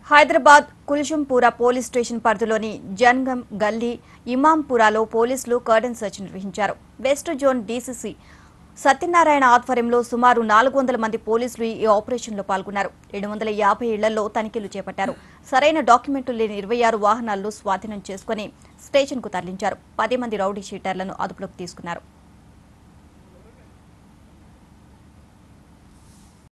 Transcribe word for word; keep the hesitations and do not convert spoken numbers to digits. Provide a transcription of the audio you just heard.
Hyderabad కుల్షంపూర police station పరిధిలోని జన్గం గల్లీ ఇమాంపురాలో పోలీసులు కార్డన్ సెర్చ్ నిర్వహించారు. వెస్ట్ జోన్ డీసీసీ సత్యనారాయణ ఆధ్వర్యంలో సుమారు నాలుగు వందల మంది పోలీసులు ఈ ఆపరేషన్లో పాల్గొన్నారు. ఏడు వందల యాభై ఇళ్లలో తనిఖీలు చేపట్టారు. సరైన డాక్యుమెంట్లు లేని ఇరవై ఆరు వాహనాలను స్వాధీనం చేసుకుని స్టేషన్కు తరలించారు. పది మంది రౌడీ షీటర్లను అదుపులోకి తీసుకున్నారు.